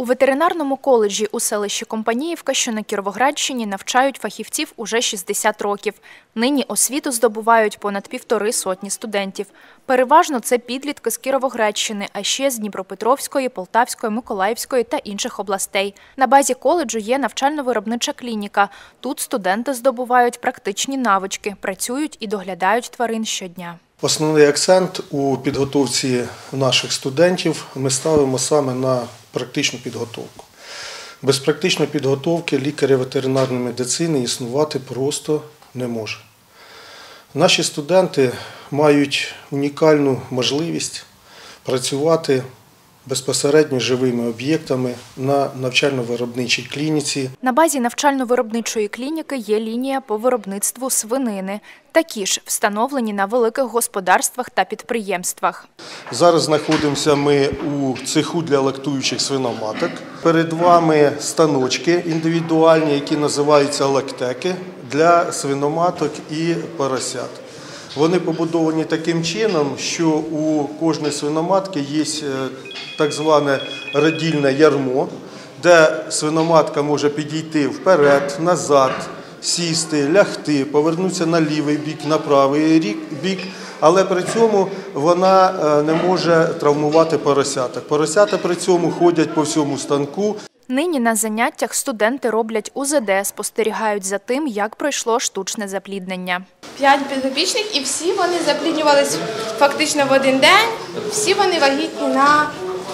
У ветеринарному коледжі у селищі Компаніївка, що на Кіровоградщині, навчають фахівців уже 60 років. Нині освіту здобувають понад 150 студентів. Переважно це підлітки з Кіровоградщини, а ще з Дніпропетровської, Полтавської, Миколаївської та інших областей. На базі коледжу є навчально-виробнича клініка. Тут студенти здобувають практичні навички, працюють і доглядають тварин щодня. Основний акцент у підготовці наших студентів ми ставимо саме на практичну підготовку. Без практичної підготовки лікаря ветеринарної медицини існувати просто не може. Наші студенти мають унікальну можливість працювати безпосередньо живими об'єктами на навчально-виробничій клініці. На базі навчально-виробничої клініки є лінія по виробництву свинини. Такі ж встановлені на великих господарствах та підприємствах. Зараз знаходимося ми у цеху для лактуючих свиноматок. Перед вами станочки індивідуальні, які називаються лактеки, для свиноматок і поросят. Вони побудовані таким чином, що у кожної свиноматки є так зване радільне ярмо, де свиноматка може підійти вперед, назад, сісти, лягти, повернутися на лівий бік, на правий бік, але при цьому вона не може травмувати поросяток. Поросята при цьому ходять по всьому станку. Нині на заняттях студенти роблять УЗД, спостерігають за тим, як пройшло штучне запліднення. 5 підопічних, і всі вони запліднювалися фактично в один день, всі вони вагітні на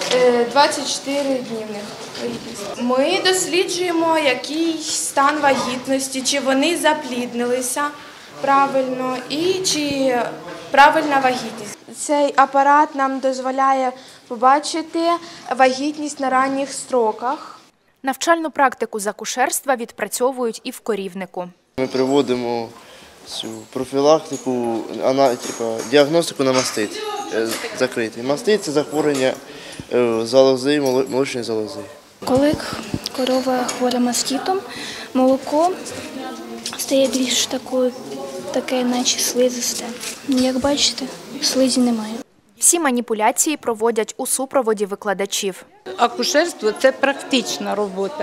24 дні в них вагітність. Ми досліджуємо, який стан вагітності, чи вони запліднилися правильно і чи правильна вагітність. Цей апарат нам дозволяє побачити вагітність на ранніх строках. Навчальну практику з акушерства відпрацьовують і в корівнику. Ми проводимо цю профілактику, діагностику на мастит закритий. Мастит – це захворювання залози, молочної залози. Коли корова хвора маститом, молоко стає більш таке, наче слизисте. Як бачите, слизі немає. Всі маніпуляції проводять у супроводі викладачів. Акушерство – це практична робота.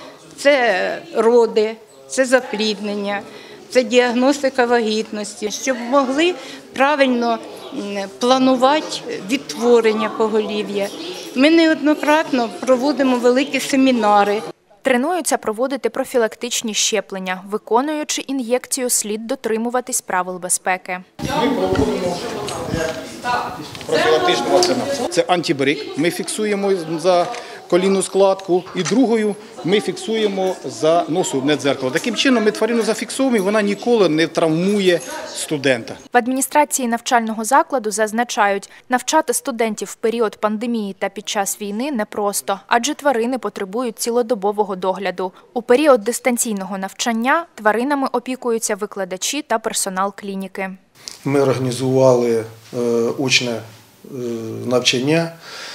Це роди, це запліднення, це діагностика вагітності, щоб могли правильно планувати відтворення поголів'я. Ми неоднократно проводимо великі семінари. Тренуються проводити профілактичні щеплення. Виконуючи ін'єкцію, слід дотримуватись правил безпеки. Ми проводимо профілактичну вакцинацію. Це антибрик, ми фіксуємо за колінну складку, і другою ми фіксуємо за носогубне дзеркало. Таким чином ми тварину зафіксуємо, і вона ніколи не травмує студента. В адміністрації навчального закладу зазначають, навчати студентів в період пандемії та під час війни непросто, адже тварини потребують цілодобового догляду. У період дистанційного навчання тваринами опікуються викладачі та персонал клініки. Ми організували очне навчання.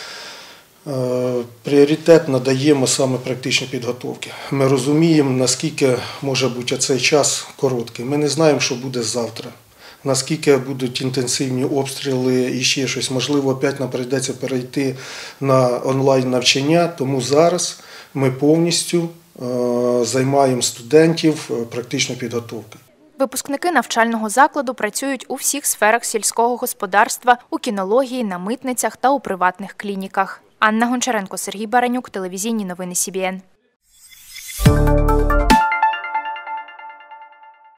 Пріоритет надаємо саме практичній підготовці. Ми розуміємо, наскільки може бути цей час короткий. Ми не знаємо, що буде завтра, наскільки будуть інтенсивні обстріли і ще щось. Можливо, опять нам прийдеться перейти на онлайн-навчання, тому зараз ми повністю займаємо студентів практичною підготовкою. Випускники навчального закладу працюють у всіх сферах сільського господарства, у кінології, на митницях та у приватних клініках. Анна Гончаренко, Сергій Баранюк, телевізійні новини СІБІН.